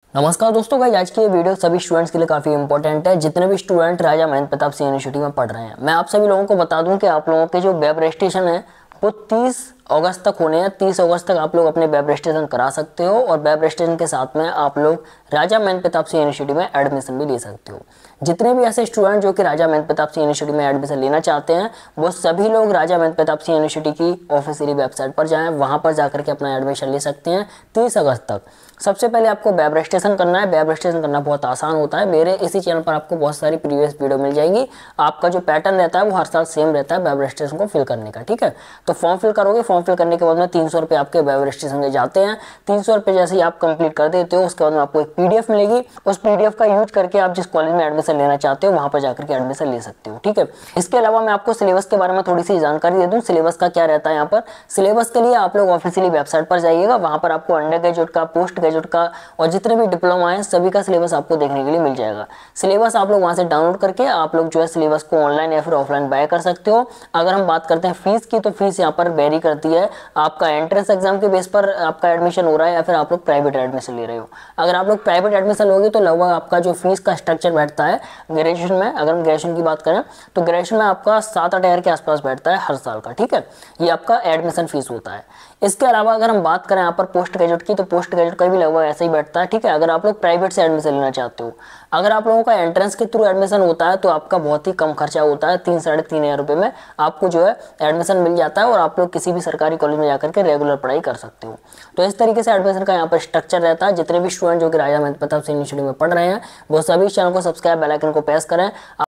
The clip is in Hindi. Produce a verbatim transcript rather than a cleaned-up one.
नमस्कार दोस्तों, भाई आज की ये वीडियो सभी स्टूडेंट्स के लिए काफ़ी इंपॉर्टेंट है। जितने भी स्टूडेंट राजा महेंद्र प्रताप सिंह यूनिवर्सिटी में पढ़ रहे हैं, मैं आप सभी लोगों को बता दूं कि आप लोगों के जो वेब रजिस्ट्रेशन है वो तीस अगस्त तक होने हैं। तीस अगस्त तक आप लोग अपने वेब रजिस्ट्रेशन करा सकते हो और वेब रजिस्ट्रेशन के साथ में आप लोग राजा महेंद्र प्रताप सिंह यूनिवर्सिटी में एडमिशन भी ले सकते हो। जितने भी ऐसे स्टूडेंट जो कि राजा महेंद्र प्रताप सिंह यूनिवर्सिटी में एडमिशन लेना चाहते हैं, वो सभी लोग राजा महेंद्र प्रताप सिंह यूनिवर्सिटी की ऑफिशियली वेबसाइट पर जाएं, वहां पर जाकर के अपना एडमिशन ले सकते हैं तीस अगस्त तक। सबसे पहले आपको वेब रजिस्ट्रेशन करना है। वेब रजिस्ट्रेशन करना बहुत आसान होता है। मेरे इसी चैनल पर आपको बहुत सारी प्रीवियस वीडियो मिल जाएगी। आपका जो पैटर्न रहता है वो हर साल सेम रहता है वेब रजिस्ट्रेशन को फिल करने का, ठीक है। तो फॉर्म फिल करोगे, फॉर्म फिल करने के बाद में तीन सौ रुपये आपके वेब रजिस्ट्रेशन के जाते हैं। तीन सौ रुपये जैसे ही आप कंप्लीट कर देते हो, उसके बाद में आपको एक पीडीएफ मिलेगी। उस पीडीएफ का यूज करके आप जिस कॉलेज में एडमिशन लेना चाहते हो वहां पर जाकर के एडमिशन ले सकते हो, ठीक है। इसके अलावा मैं आपको सिलेबस के बारे में थोड़ी सी जानकारी दे दूं। सिलेबस का क्या रहता है यहाँ पर। सिलेबस के लिए आप लोग ऑफिशियली वेबसाइट पर जाइएगा, वहां पर आपको अंडर ग्रेजुएट का, पोस्ट ग्रेजुएट का और जितने भी डिप्लोमा है सभी का सिलेबस आपको देखने के लिए मिल जाएगा। सिलेबस आप लोग वहां से डाउनलोड करके आप लोग जो है सिलेबस को ऑनलाइन या फिर ऑफलाइन बाय कर सकते हो। अगर हम बात करते हैं फीस की, तो फीस यहाँ पर वेरी करती है। आपका एंट्रेंस एग्जाम के बेस पर आपका एडमिशन हो रहा है या फिर आप लोग प्राइवेट एडमिशन ले रहे हो। अगर आप लोग प्राइवेट एडमिशन लोगे तो लगभग आपका जो फीस का स्ट्रक्चर बैठता है ग्रेजुएशन में, अगर हम ग्रेजुएशन की बात करें तो ग्रेजुएशन में आपका सात आठ हज़ार के आसपास बैठता है हर साल का, ठीक है। ये आपका एडमिशन फीस होता है। इसके अलावा अगर हम बात करें यहाँ पर पोस्ट ग्रेजुएट की, तो पोस्ट ग्रेजुएट का भी लगभग ऐसा ही बैठता है, ठीक है। अगर आप लोग प्राइवेट से एडमिशन लेना चाहते हो, अगर आप लोगों का एंट्रेंस के थ्रू एडमिशन होता है तो आपका बहुत ही कम खर्चा होता है। तीन साढ़े तीन हज़ार रुपये में आपको जो है एडमिशन मिल जाता है और आप लोग किसी भी सरकारी कॉलेज में जाकर के रेगुलर पढ़ाई कर सकते हो। तो इस तरीके से एडमिशन का यहाँ पर स्ट्रक्चर रहता है। जितने भी स्टूडेंट जो कि राजा महेंद्र प्रताप सिंह यूनिवर्सिटी में पढ़ रहे हैं वो सभी चैनल को सब्सक्राइब, बेल आइकन को प्रेस करें।